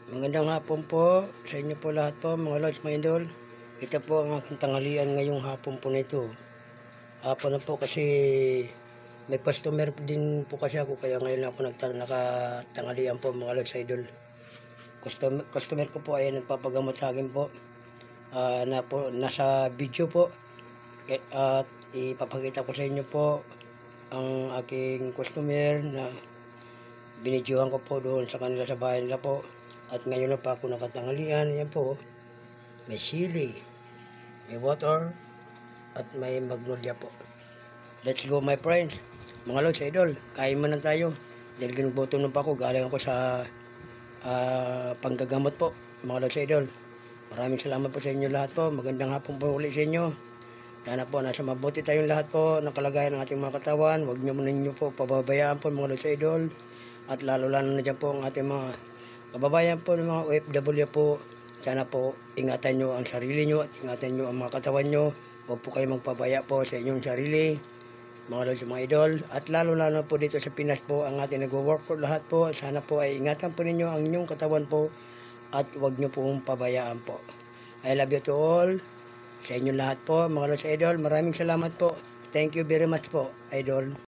Magandang hapon po sa inyo po lahat po mga lods, mga idol. Ito po ang aking tanghalian ngayong hapon po nito. Hapon na po kasi may customer din po kasi ako, kaya ngayon ako nakatanghalian po mga lods, idol. Customer ko po ay nagpapagamot sa akin po. Nasa video po at ipapakita ko sa inyo po ang aking customer na binidyohan ko po doon sa kanila sa bahay nila po. At ngayon na pa ako nakatanghalian. Yan po, may sili, may water, at may magnolia po. Let's go my friends. Mga lods, idol, kain mo na tayo. Dahil ginugutom pa ako, galing ako sa panggagamot po. Mga lods, idol, maraming salamat po sa inyo lahat po. Magandang hapon po ulit sa inyo. Sana po nasa mabuti tayong lahat po ng kalagayan ng ating mga katawan. Huwag nyo muna nyo po pababayaan po mga lods, idol. At lalo na dyan po ang ating mga kababayan po ng mga OFW po. Sana po ingatan nyo ang sarili nyo at ingatan nyo ang mga katawan nyo. Huwag po kayo magpabaya po sa inyong sarili, mga lods, mga idol. At lalo po dito sa Pinas po ang ating nagwo-work po lahat po. Sana po ay ingatan po ninyo ang inyong katawan po at huwag nyo pong pabayaan po. I love you to all. Sa inyo lahat po mga lods, idol. Maraming salamat po. Thank you very much po, idol.